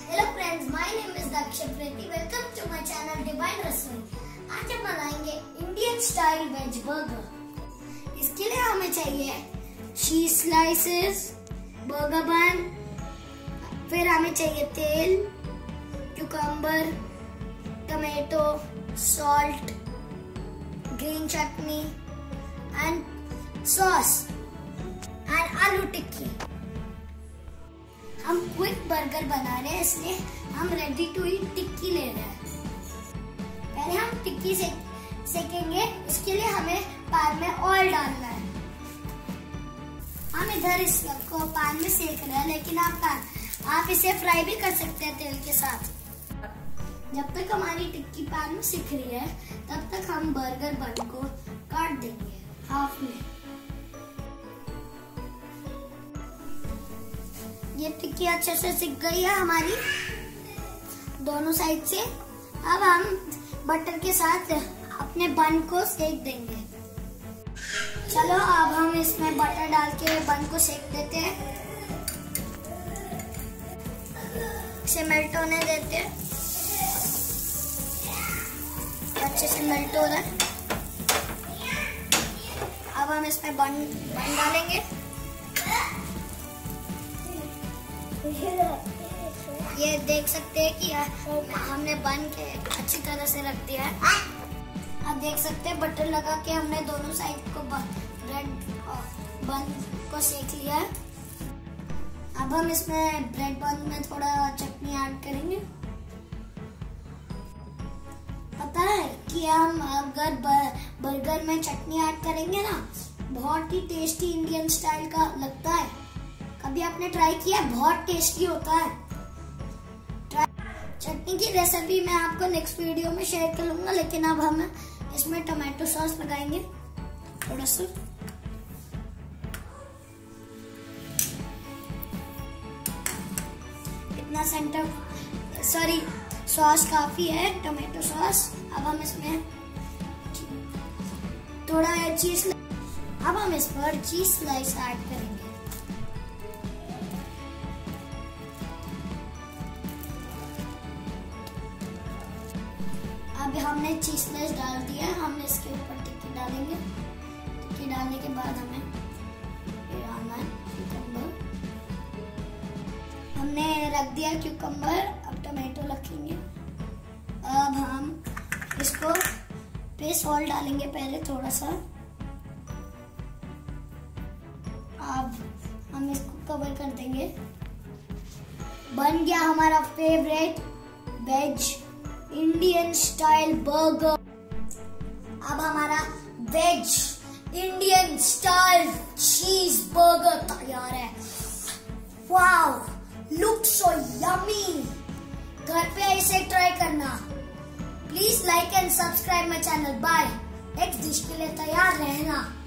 Hello friends, my name is Daksh Upreti. Welcome to my channel Divine Recipe. आज हम बनाएंगे Indian style veg burger. इसके लिए हमें चाहिए चीज स्लाइसेस, बर्गर बन, फिर हमें चाहिए तेल, cucumber, tomato, salt, green chutney and sauce and aloo tikki. हम क्विक बर्गर बना रहे हैं, इसलिए हम रेडी टू ईट टिक्की ले रहे हैं। पहले हम टिक्की सेकेंगे। इसके लिए हमें पैन में ऑयल डालना है। हम इधर इसको पैन में सेक रहे हैं, लेकिन आप इसे फ्राई भी कर सकते हैं तेल के साथ। जब तक हमारी टिक्की पैन में सिक रही है, तब तक हम बर्गर बन को काट देंगे हाफ में। ये टिक्की अच्छे से सिक गई है हमारी दोनों साइड से। अब हम बटर के साथ अपने बन को सेक देंगे। चलो अब हम इसमें बटर डाल के बन को सेक देते हैं। इसे मेल्ट होने देते हैं। अच्छे से मेल्ट हो रहा है। अब हम इसमें बन डालेंगे। ये देख सकते हैं कि हमने बन के अच्छी तरह से रख दिया है। आप देख सकते हैं बटर लगा के हमने दोनों साइड को ब्रेड बन को सेक लिया है। अब हम इसमें ब्रेड बन में थोड़ा चटनी ऐड करेंगे। पता है कि हम अगर बर्गर में चटनी ऐड करेंगे ना, बहुत ही टेस्टी इंडियन स्टाइल का लगता है। कभी आपने ट्राई किया? बहुत टेस्टी होता है। चटनी की रेसिपी मैं आपको नेक्स्ट वीडियो में शेयर करूंगा, लेकिन अब हम इसमें टमाटो सॉस लगाएंगे थोड़ा सा। इतना सॉस काफी है, टमाटो सॉस। अब हम इसमें थोड़ा अब हम इस पर चीज स्लाइस ऐड करेंगे। अब हमने चीज स्लाइस डाल दिया है। हम इसके ऊपर टिक्की डालेंगे। टिक्की डालने के बाद हमें डालना है क्यूकम्बर। हमने रख दिया क्यूकम्बर। अब टमाटो रखेंगे। अब हम इसको पे सॉल्ट डालेंगे पहले थोड़ा सा। अब हम इसको कवर कर देंगे। बन गया हमारा favourite veg Indian style burger. अब हमारा veg Indian style cheese burger तैयार है। Wow, look so yummy. घर पे इसे ट्राई करना। Please like and subscribe my channel. Bye. Next dish के लिए तैयार रहना।